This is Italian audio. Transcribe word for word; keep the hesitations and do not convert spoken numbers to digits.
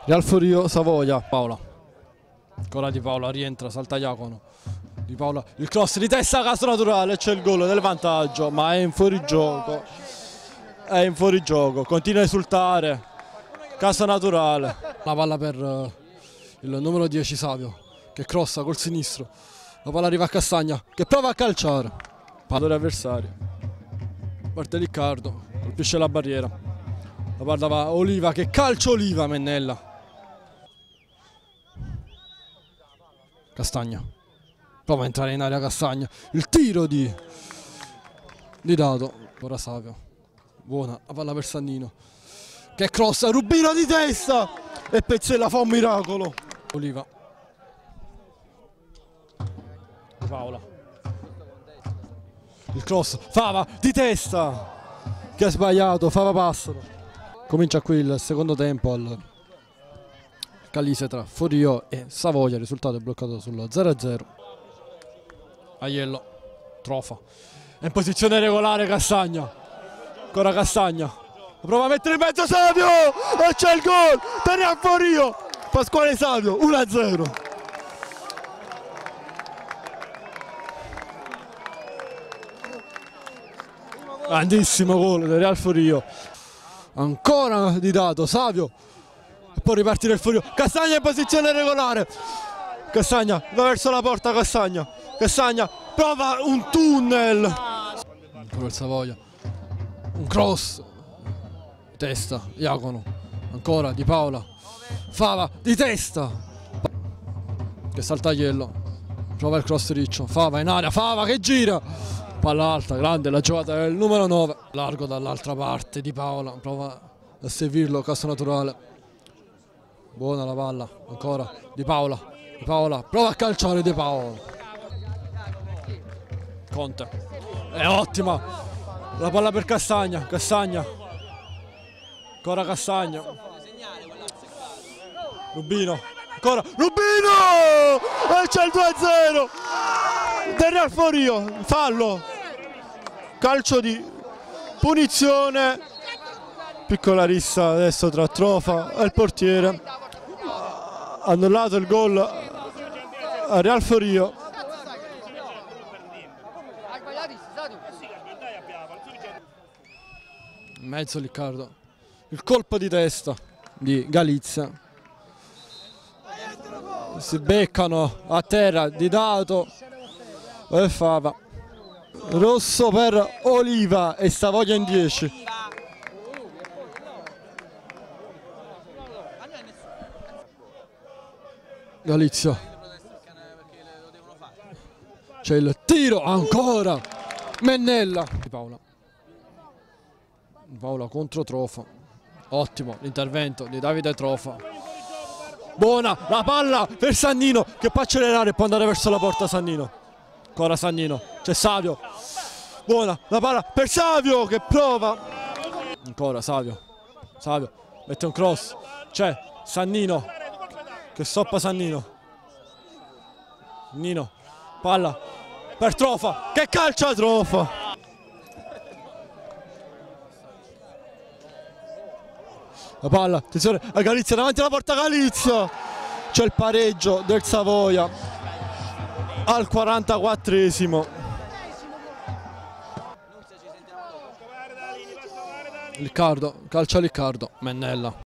Real Forio, Savoia, Paola. Ancora Di Paola, rientra, salta Iacono. Di Paola, il cross di testa a caso naturale, c'è il gol del vantaggio, ma è in fuorigioco. È in fuorigioco, continua a esultare. Caso naturale. La palla per uh, il numero dieci Savio, che crossa col sinistro. La palla arriva a Castagna, che prova a calciare. Padre avversario. Parte Riccardo, colpisce la barriera. La palla va a Oliva, che calcio Oliva, Mennella. Castagna. Prova a entrare in area Castagna. Il tiro di, di Dato. Ora Savio. Buona, la palla per Sannino. Che crossa, Rubino di testa. E Pezzella fa un miracolo. Oliva. Paola. Il cross. Fava di testa. Che ha sbagliato. Fava Passaro. Comincia qui il secondo tempo al Calise tra Forio e Savoia. Il risultato è bloccato sullo zero a zero. Aiello. Trofa. È in posizione regolare Castagna. Ancora Castagna. Prova a mettere in mezzo Savio. E c'è il gol. Per Real Forio. Pasquale Savio. uno a zero. Grandissimo gol del Real Forio. Ancora di Dato, Savio. E poi ripartire il Forio. Castagna in posizione regolare. Castagna va verso la porta. Castagna. Castagna prova un tunnel. Ancora il Savoia. Un cross. Testa. Iacono. Ancora Di Paola. Fava di testa. Che salta Aiello. Prova il cross Riccio. Fava in area. Fava che gira. Palla alta, grande la giocata del numero nove. Largo dall'altra parte Di Paola, prova a servirlo, caso naturale. Buona la palla, ancora Di Paola. Di Paola, prova a calciare Di Paola. Conte. È ottima. La palla per Castagna, Castagna. Ancora Castagna. Rubino. Ancora Rubino! E c'è il due a zero del Real Forio. Fallo. Calcio di punizione. Piccola rissa adesso tra Trofa e il portiere. Annullato il gol a Real Forio. In mezzo Riccardo. Il colpo di testa di Galizia. Si beccano a terra Di Dato e Fava. Rosso per Oliva e Savoia in dieci. Galizia. C'è il tiro ancora. Mennella. Di Paola. Di Paola contro Trofa. Ottimo l'intervento di Davide Trofa. Buona la palla per Sannino che può accelerare e può andare verso la porta Sannino. Ancora Sannino, c'è Savio. Buona la palla per Savio che prova. Ancora Savio. Savio mette un cross. C'è Sannino che stoppa Sannino. Nino. Palla per Trofa che calcia Trofa. La palla, attenzione a Galizia davanti alla porta Galizia. C'è il pareggio del Savoia al quarantaquattresimo. Riccardo, calcia Riccardo, Mennella.